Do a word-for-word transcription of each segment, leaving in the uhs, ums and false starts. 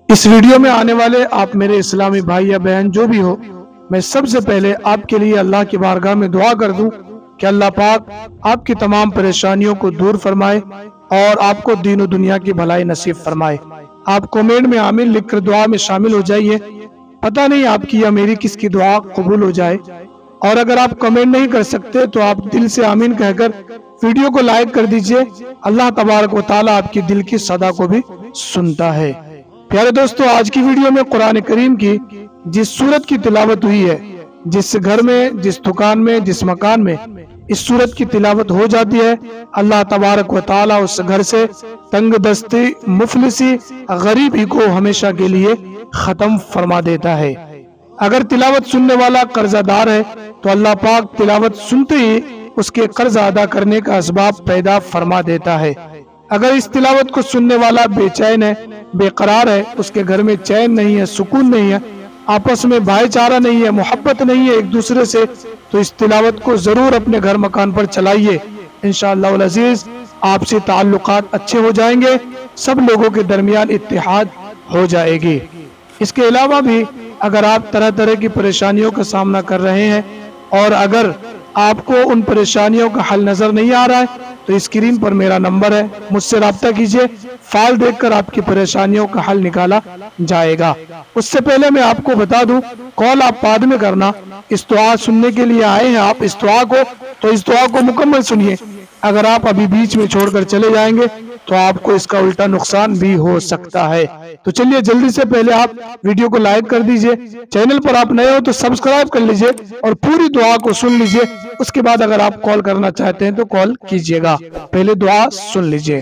اس ویڈیو میں آنے والے آپ میرے اسلامی بھائی یا بہن جو بھی ہو، میں سب سے پہلے آپ کے لیے اللہ کی بارگاہ میں دعا کر دوں کہ اللہ پاک آپ کی تمام پریشانیوں کو دور فرمائے اور آپ کو دین و دنیا کی بھلائی نصیب فرمائے۔ آپ کومنٹ میں آمین لکھ کر دعا میں شامل ہو جائیے۔ پتہ نہیں آپ کی یا میری کس کی دعا قبول ہو جائے، اور اگر آپ کمنٹ نہیں کر سکتے تو آپ دل سے آمین کہہ کر ویڈیو کو لائک کر دیجئے۔ اللہ تبارک و تعالیٰ آپ کی دل کی صدا کو بھی سنتا ہے۔ پیارے دوستو، آج کی ویڈیو میں قرآن کریم کی جس سورت کی تلاوت ہوئی ہے، جس گھر میں، جس دکان میں، جس مکان میں اس سورت کی تلاوت ہو جاتی ہے، اللہ تبارک و تعالیٰ اس گھر سے تنگ دستی، مفلسی، غریبی کو ہمیشہ کے لیے ختم فرما دیتا ہے۔ اگر تلاوت سننے والا قرضہ دار ہے تو اللہ پاک تلاوت سنتے ہی اس کے قرض ادا کرنے کا اسباب پیدا فرما دیتا ہے۔ اگر اس تلاوت کو سننے والا بے چین ہے، بے قرار ہے، اس کے گھر میں چین نہیں ہے، سکون نہیں ہے، آپس میں بھائی چارہ نہیں ہے، محبت نہیں ہے ایک دوسرے سے، تو اس تلاوت کو ضرور اپنے گھر مکان پر چلائیے۔ انشاءاللہ العزیز آپ سے تعلقات اچھے ہو جائیں گے، سب لوگوں کے درمیان اتحاد ہو جائے گی۔ اس کے علاوہ بھی اگر آپ طرح طرح کی پریشانیوں کا سامنا کر رہے ہیں اور اگر آپ کو ان پریشانیوں کا حل نظر نہیں آ رہا ہے تو اسکرین پر میرا نمبر ہے، مجھ سے رابطہ کیجئے، فائل دیکھ کر آپ کی پریشانیوں کا حل نکالا جائے گا۔ اس سے پہلے میں آپ کو بتا دوں، کال آپ بعد میں کرنا، اس دعا سننے کے لیے آئے ہیں آپ اس دعا کو، تو اس دعا کو مکمل سنیے۔ اگر آپ ابھی بیچ میں چھوڑ کر چلے جائیں گے تو آپ کو اس کا الٹا نقصان بھی ہو سکتا ہے۔ تو چلیے جلدی سے پہلے آپ ویڈیو کو لائک کر دیجئے، چینل پر آپ نئے ہو تو سبسکرائب کر لیجئے اور پوری دعا کو سن لیجئے۔ اس کے بعد اگر آپ کال کرنا چاہتے ہیں تو کال کیجئے گا، پہلے دعا سن لیجئے۔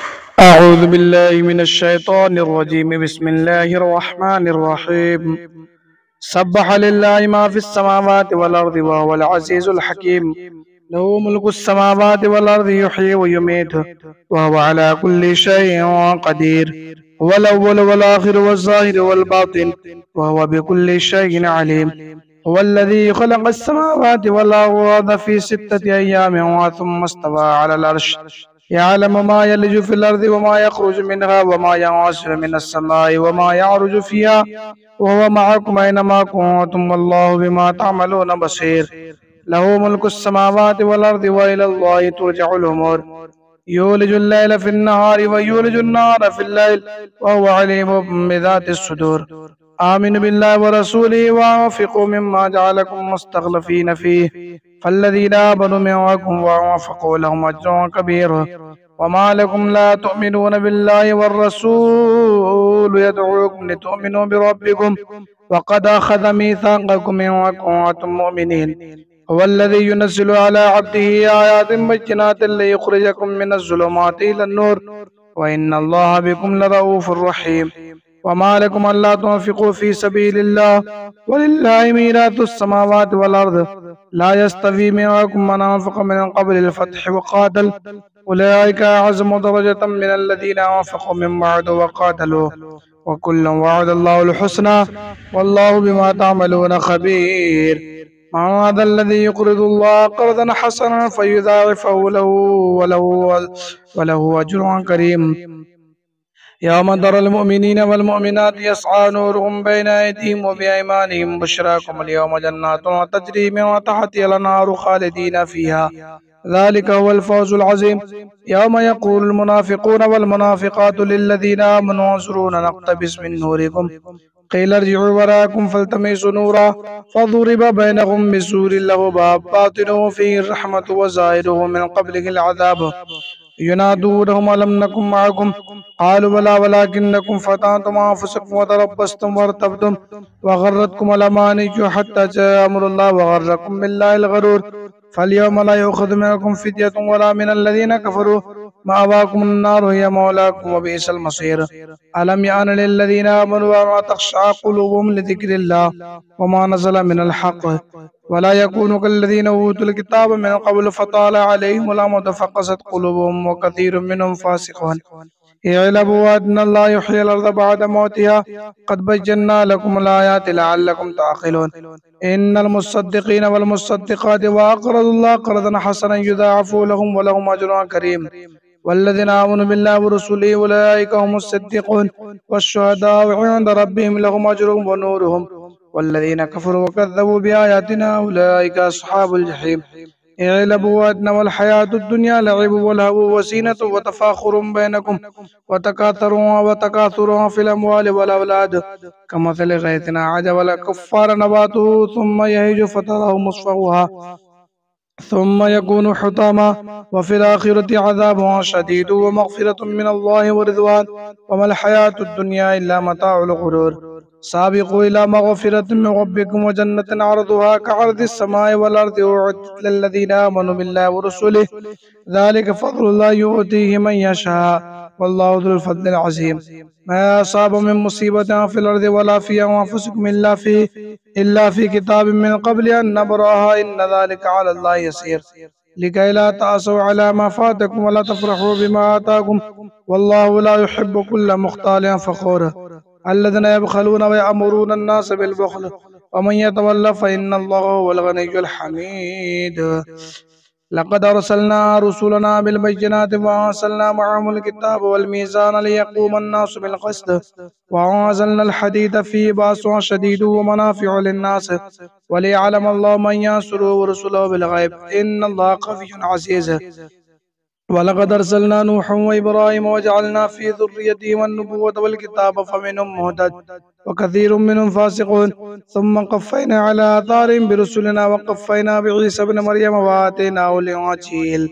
اعوذ باللہ من الشیطان الرجیم، بسم اللہ الرحمن الرحیم۔ سبح للہ ما فی السماوات والارض وهو العزیز الحکیم، له ملک السماوات والارض یحیی ویمیت وهو على كل شیء قدیر، هو الاول والآخر والظاہر والباطن وهو بكل شیء علیم، هو الذي خلق السماوات والارض في ستة ايام ثم استوى على العرش، يعلم ما يلج في الأرض وما يخرج منها وما ينزل من السماء وما يعرج فيها وهو معكم أينما كنتم والله بما تعملون بصير، له ملك السماوات والأرض وإلى الله ترجع الأمور، يولج الليل في النهار ويولج النهار في الليل وهو عليم بذات الصدور، آمنوا بالله ورسوله وأنفقوا مما جعلكم مستخلفين فيه، فالذين آمنوا منكم وأنفقوا لهم أجر كبير، وما لكم لا تؤمنون بالله والرسول يدعوكم لتؤمنوا بربكم وقد أخذ ميثاقكم إن كنتم مؤمنين، هو الذي ينزل على عبده آيات بينات ليخرجكم من الظلمات إلى النور وإن الله بكم لرؤوف رحيم، وما لكم ألا تنفقوا في سبيل الله ولله ميراث السماوات والأرض، لا يستوي منكم من أنفق من قبل الفتح وقاتل، أولئك أعظم درجة من الذين أنفقوا من بعد وقاتلوا، وكلا وعد الله الحسنى والله بما تعملون خبير، من هذا الذي يقرض الله قرضا حسنا فيضاعفه له وله, وله أجر كريم، يوم ترى المؤمنين والمؤمنات يسعى نورهم بين أيديهم وبأيمانهم، بشراكم اليوم جنات تجري من تحتها الأنهار خالدين فيها، ذلك هو الفوز العظيم، يوم يقول المنافقون والمنافقات للذين آمنوا انظرونا نقتبس من نوركم قيل ارجعوا وراءكم فالتمسوا نورا فضرب بينهم بسور له باب باطنه فيه الرحمة وظاهره من قبله العذاب، ينادونهم ألم نكن معكم قالوا بلى ولكنكم فتنتم أنفسكم وتربصتم وارتبتم وغرتكم الأماني حتى جاء أمر الله وغركم بالله الغرور، فاليوم لا يؤخذ منكم فدية ولا من الذين كفروا، مأواكم النار هي مولاكم وبئس المصير، ألم يأن للذين آمنوا وما تخشع قلوبهم لذكر الله وما نزل من الحق ولا يكونوا كالذين أوتوا الكتاب من قبل فطال عليهم الأمد فقست قلوبهم وكثير منهم فاسقون، اعلموا أن الله يحيي الأرض بعد موتها قد بينا لكم الآيات لعلكم تعقلون، إن المصدقين والمصدقات وأقرضوا الله قرضا حسنا يضاعف لهم ولهم أجر كريم، والذين آمنوا بالله ورسله أولئك هم الصديقون والشهداء عند ربهم لهم أجرهم ونورهم والذين كفروا وكذبوا بآياتنا أولئك أصحاب الجحيم اعلموا أنما الحياة الدنيا لعب ولهو وزينة وتفاخر بينكم وتكاثر وتكاثر في الأموال والأولاد كمثل غيث أعجب الكفار نباته ثم يهيج فتراه مصفرا ثم يكون حطاما وفي الآخرة عذاب شديد ومغفرة من الله ورضوان وما الحياة الدنيا إلا متاع الغرور سابقوا إلى مغفرة من ربكم وجنة عرضها كعرض السماء والأرض أعدت للذين آمنوا بالله ورسله ذلك فضل الله يؤتيه من يشاء والله ذو الفضل العظيم ما أصاب من مصيبة في الأرض ولا في أنفسكم إلا في إلا في كتاب من قبل أن نبرأها إن ذلك على الله يسير لكي لا تأسوا على ما فاتكم ولا تفرحوا بما آتاكم والله لا يحب كل مختال فخور الذين يبخلون ويأمرون الناس بالبخل ومن يتولى فإن الله هو الغني الحميد لقد أرسلنا رسلنا بالبينات وأنزلنا معهم الكتاب والميزان ليقوم الناس بالقسط وأنزلنا الحديد فيه بأس شديد ومنافع للناس وليعلم الله من ينصره ورسله بالغيب إن الله قوي عزيز ولقد أرسلنا نوحا وإبراهيم وجعلنا في ذريتهما النبوة والكتاب فمنهم مهتد وكثير منهم فاسقون ثم قفينا على آثارهم برسلنا وقفينا بعيسى ابن مريم وآتيناه الإنجيل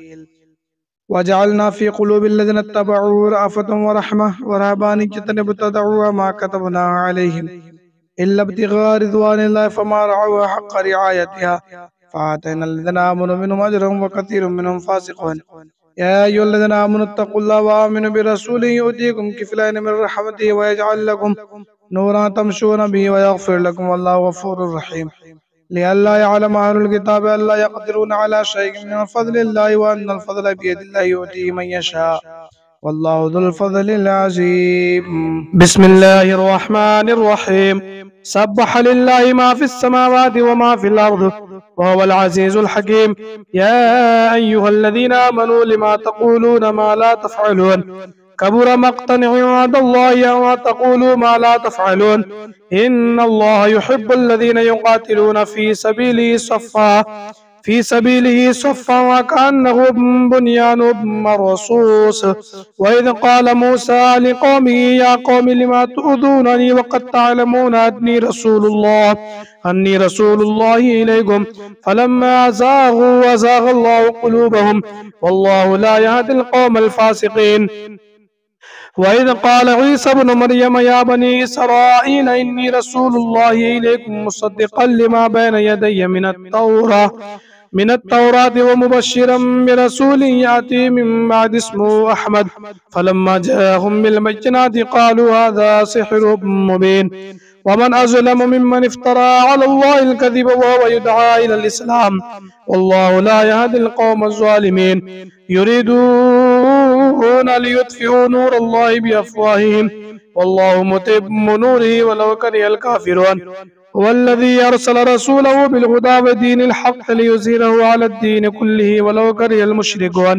وجعلنا في قلوب الذين اتبعوه رأفة ورحمة ورهبانية ابتدعوها ما كتبناها عليهم إلا ابتغاء رضوان الله فما رعوها حق رعايتها فآتينا الذين آمنوا منهم أجرهم وكثير منهم فاسقون يا أيها الذين آمنوا اتقوا الله وآمنوا برسوله يؤتيكم كفلين من رحمته ويجعل لكم نورا تمشون به ويغفر لكم والله غفور رحيم لئلا يعلم أهل الكتاب ألا يقدرون على شيء من فضل الله وأن الفضل بيد الله يؤتيه من يشاء والله ذو الفضل العظيم بسم الله الرحمن الرحيم سبح لله ما في السماوات وما في الأرض وهو العزيز الحكيم يا أيها الذين آمنوا لما تقولون ما لا تفعلون كبر مقتا عند الله أن تقولوا ما لا تفعلون إن الله يحب الذين يقاتلون في سبيله صفا في سبيله صفا وكأنه بنيان مرصوص وإذ قال موسى لقومه يا قوم لما تؤذونني وقد تعلمون أني رسول الله أني رسول الله إليكم فلما زاغوا وزاغ الله قلوبهم والله لا يهدي القوم الفاسقين وإذ قال عيسى بن مريم يا بني إسرائيل إني رسول الله إليكم مصدقا لما بين يدي من التوراة من التوراة ومبشرا برسول يأتي من بعد اسمه أحمد فلما جاءهم بالبينات قالوا هذا سحر مبين ومن أظلم ممن افترى على الله الكذب وهو يدعى إلى الإسلام والله لا يهدي القوم الظالمين يريدون ليطفئوا نور الله بأفواههم والله متم نوره ولو كره الكافرون هو الذي أرسل رسوله بالهدى ودين الحق ليظهره على الدين كله ولو كره المشركون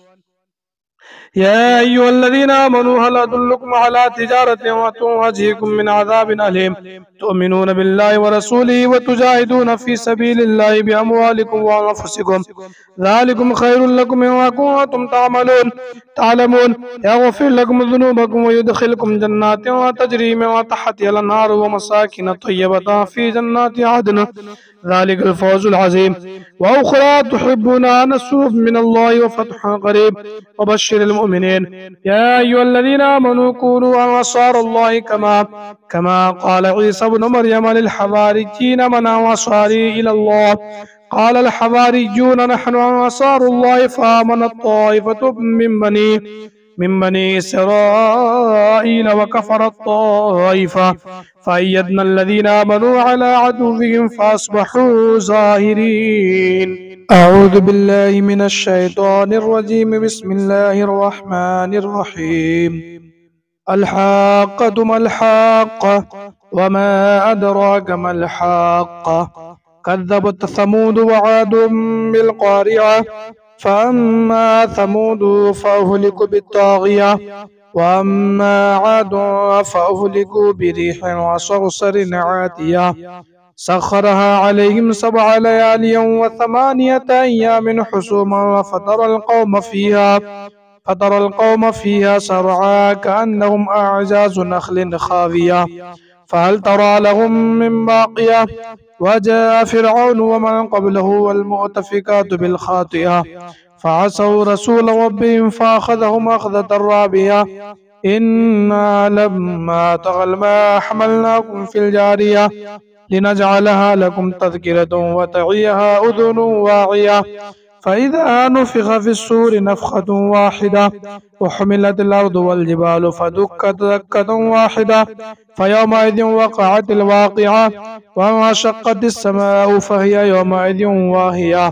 يا أيها الذين آمنوا هل أدلكم على تجارة تنجيكم من عذاب أليم تؤمنون بالله ورسوله وتجاهدون في سبيل الله بأموالكم وأنفسكم ذلكم خير لكم إن كنتم تعملون تعلمون يغفر لكم ذنوبكم ويدخلكم جنات تجري من تحتها الأنهار ومساكن طيبة في جنات عدن ذلك الفوز العظيم وأخرى تحبون نصر من الله وفتح قريب وبشر المؤمنين يا أيها الذين آمنوا كونوا أنصار الله كما كما قال عيسى بن مريم للحواريين من أنصاري إلى الله قال الحواريون نحن أنصار الله فآمنت طائفة من بني من بني إسرائيل وكفر الطائفة فأيدنا الذين آمنوا على عدوهم فأصبحوا ظاهرين أعوذ بالله من الشيطان الرجيم بسم الله الرحمن الرحيم الحاقة ما الحاقة وما أدراك ما الحاقة كذبت ثمود وعاد بالقارعة فأما ثمود فأهلكوا بالطاغية وأما عاد فأهلكوا بريح وصرصر عاتية سخرها عليهم سبع ليال وثمانية أيام حسوما فترى القوم فيها فترى القوم فيها سرعى كأنهم أعجاز نخل خاوية فهل ترى لهم من باقية وجاء فرعون ومن قبله والمؤتفكات بالخاطئة فعصوا رسول ربهم فأخذهم أخذة رابية إنا لما طغى الماء حملناكم في الجارية لنجعلها لكم تذكرة وتعيها أذن واعية فإذا نفخ في الصور نفخة واحدة وحملت الأرض والجبال فدكت دكة واحدة فيومئذ وقعت الواقعة وانشقت السماء فهي يومئذ واهية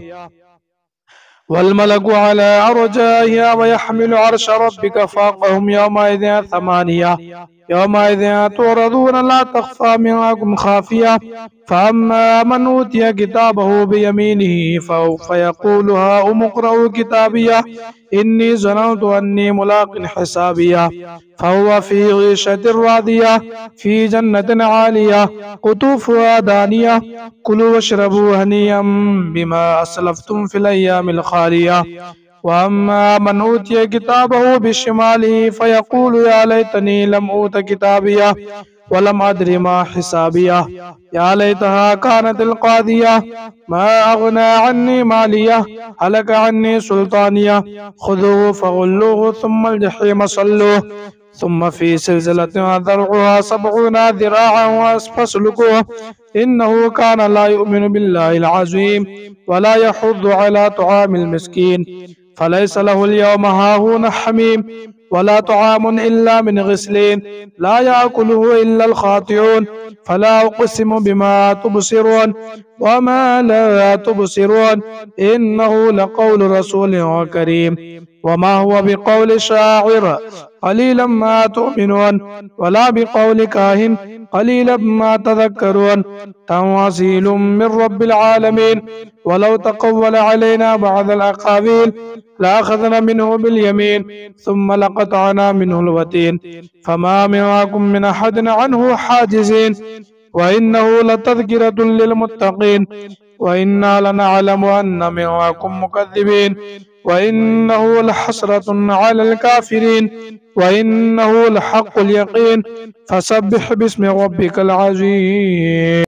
والملك على أرجائها ويحمل عرش ربك فوقهم يومئذ ثمانية يومئذ تعرضون لا تخفى منكم خافية فأما من أوتي كتابه بيمينه فيقول هاؤم اقرءوا كتابيه إني ظننت أني ملاق حسابيه فهو في عيشة راضية في جنة عالية قطوفها دانية كلوا واشربوا هنيئا بما أسلفتم في الأيام الخالية وأما من أوتي كتابه بشماله فيقول يا ليتني لم أوت كتابيه ولم أدر ما حسابيه يا ليتها كانت القاضية ما أغنى عني ماليه هلك عني سلطانيه خذوه فغلوه ثم الجحيم صلوه ثم في سلسلة ذرعها سبعون ذراعا فاسلكوه إنه كان لا يؤمن بالله العظيم ولا يحض على طعام المسكين فليس له اليوم هاهون حميم ولا طعام إلا من غسلين لا يأكله إلا الخاطئون فلا أقسم بما تبصرون وما لا تبصرون إنه لقول رسول كريم وما هو بقول شاعر قليلا ما تؤمنون ولا بقول كاهن قليلا ما تذكرون تنزيل من رب العالمين ولو تقول علينا بعض الأقاويل لأخذنا منه باليمين ثم لقطعنا منه الوتين فما منكم من أحد عنه حاجزين وإنه لتذكرة للمتقين وإنا لنعلم أن منكم مكذبين وإنه لحسرة على الكافرين وإنه لحق اليقين فسبح باسم ربك العظيم.